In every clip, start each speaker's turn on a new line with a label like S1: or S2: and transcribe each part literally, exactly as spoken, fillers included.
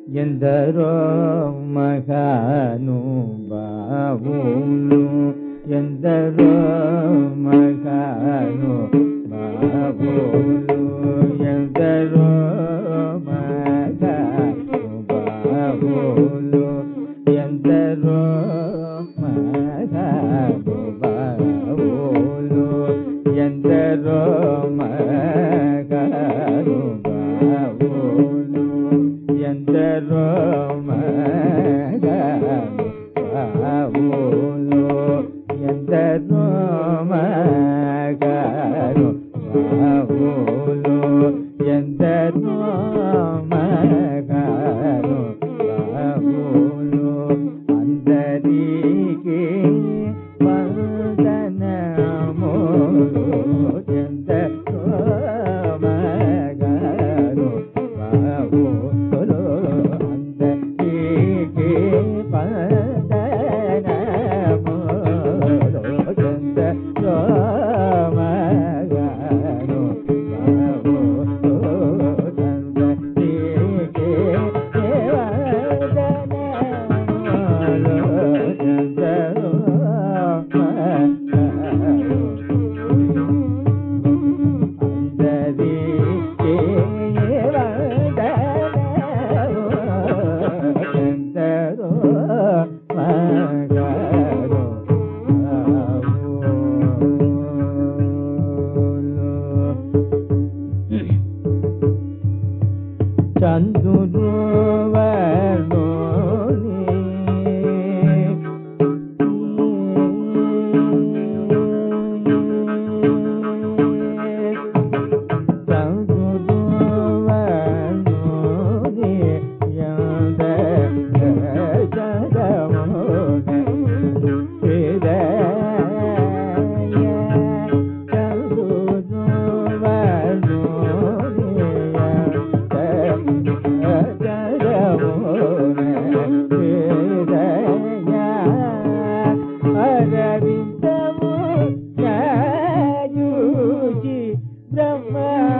S1: ఎందరో మహానుభావులు ఎందరో మహానుభావులు ఎందరో మహానుభావులు ఎందరో మహానుభావులు ఎందరో మహానుభావులు ఎందరో మహానుభావులు ఎందరో మహానుభావులు ఎందరో మహానుభావులు అందరికీ వందనములు ఎందరో మహానుభావులు అందరికీ వందనములు ఎందరో చంద్రుడు వర్ణోని చంద్రుడు వర్ణోని యందర జగమునే చంద్రుడు వర్ణోని అరవిందము ఛాయూచి బ్రహ్మ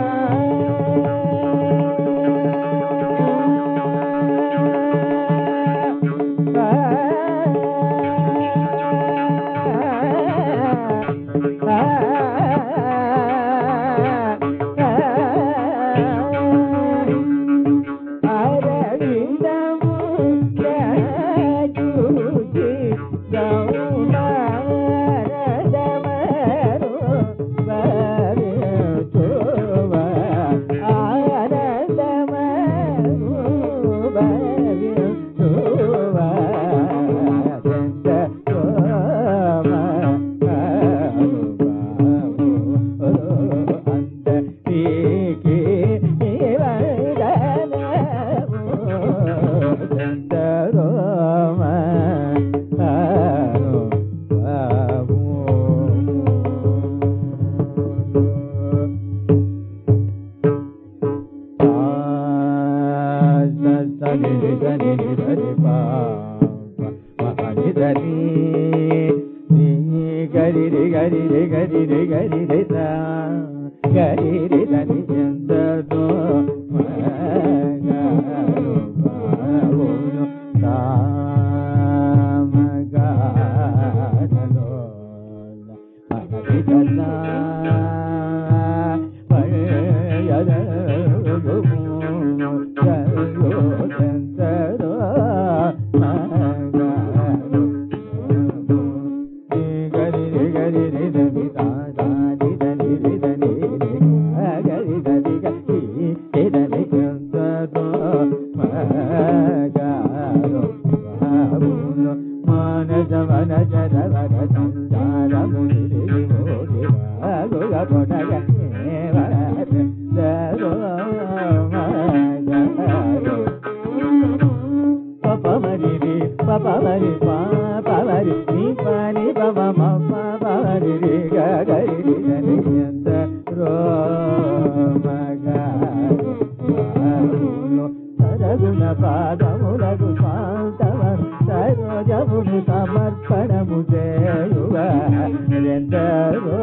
S1: గరి రే గరి రే గరి రే గరి రే సా గరి రే దని చంద్రదో మగారుబావును తామగాధలో మహిళనా పయదరుము చంద్రో చంద్రో పాదములకు స్వాంతవర్ సరోజమును సమర్పణము చేయువ ఎందరో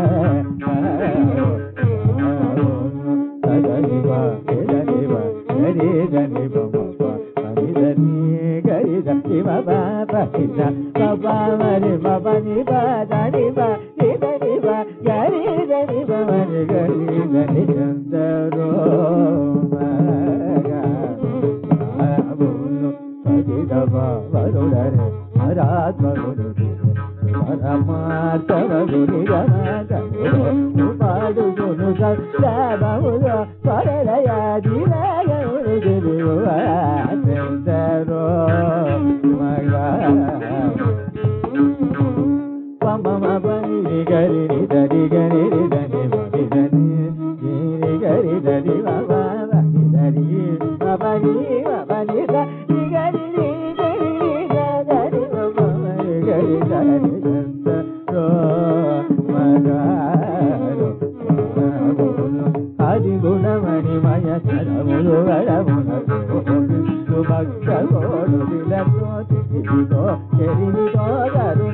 S1: సదనివ ఎదనివ రే దని బమ పని దని గరి దని బమ పని బమ మరి బమ ని బదని బ ని దని బ గరి దని బమ ని గరి దని చందరో మగా బాబును పది దబ వరుడరే హరాత్మగుడు పరమాత్మగుని గమగముడు పాడుగును సత్యముడు పరలయాదిలయముడు గిరివా చందరో మగా పమమ పని గరి దరి గరి దని బని దని గిరి గరి దరి బాబా బని దరి బని బని దని గరి గరి దరి బాబా గరి దరి చందరో మగారో ఆది గుణమణి మయ సరములు వరములు భక్త గోడు విలతో తిరిగితో చెరిగితో కరుణ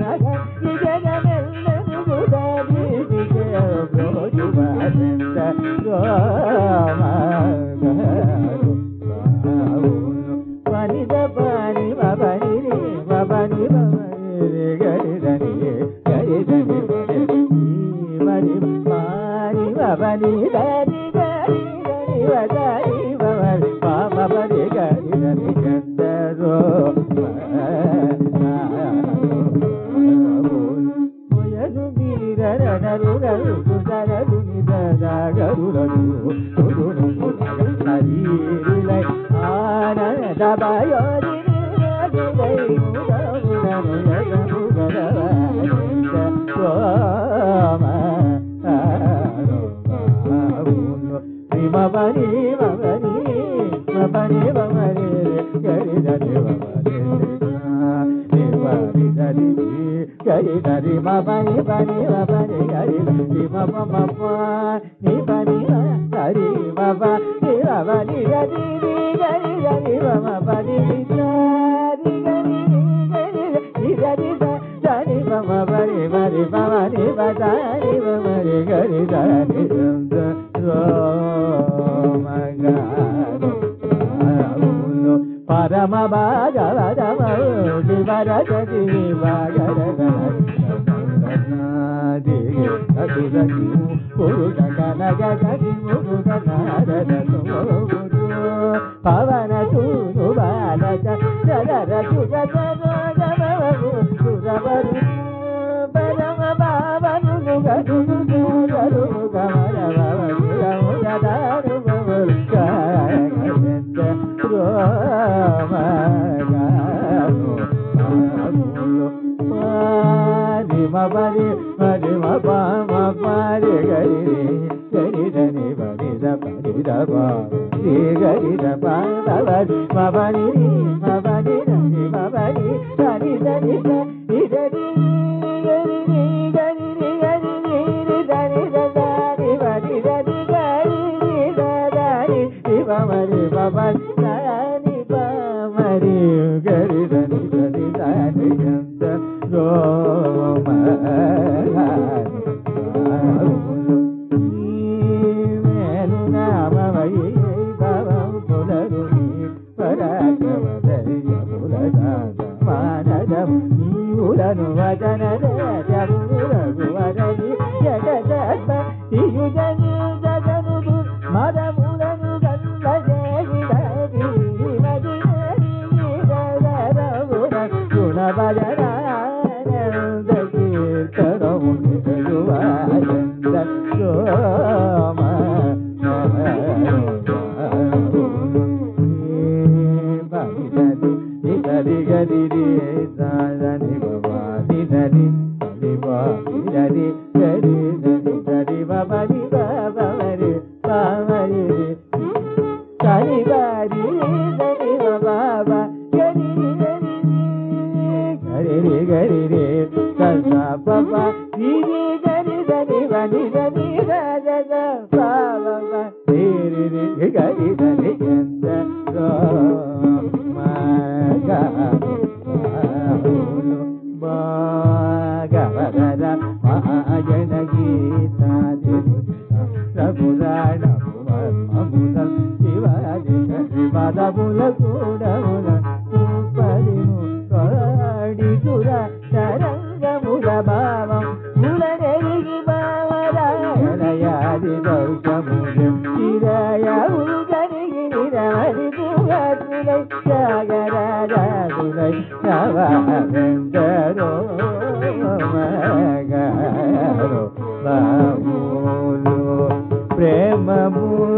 S1: పని పని బని బని బని గరి దని గరి దని మరి పాని బని దరి గరి గరి వదరి బని పామ బని గరి దని చందరో మొయలు మీరనరు గరు సుదరరు నిదగరురరు సుదురు హరిలై ఆనంద బయోరి నిదై ముదముదము యగము గరవరింద సోమ మబని మబని మబని మబని గరి దరి మబని దరి గరి దరి మబని బని మబని గరి దరి మబ మబ ని బని దరి మబ ని మబని గరి గరి గరి మబ బని దరి గరి గరి గరి దరి మబ బని బని మబని బదని మబని గరి దరి చంద్రో పరమ భాగవతమౌడి వరదతి భాగరగణి పురుష కనగ గతి మురుగ నారదను పవన తూను బాలక జర సుగ సురవరు పరమ భావను గరుడు గరు గమర మబని మరి మమ పారి గరి గరి దని బని దపని దబ శ్రీ గరి దపని మబని మబని దని మబని దని దని దని గరి గరి గరి గరి దని దని బని దని గరి దని మమరి మబని దని మమరి గరి దని దని దని చంద్రో నీవులను వదన రఘువరని జగదత్మ ఇయుజను జగను మదములను గుణ భజనానంద కీర్తనము సోమ గరి గరి దని భవాని దని గరి గరి దని గరి బని బాబరి బాబరి గరి గరి దని బాబా గరి గరి గరి మూల కూడముల పదిము కాడిగుర తరంగముల భావం ములనెరిగి భావరాయలయాది దౌషములు చిరయవు జరిగి నిరవరి దుగతులై త్యాగరాజులై నవెందరో మగరో బాములు ప్రేమము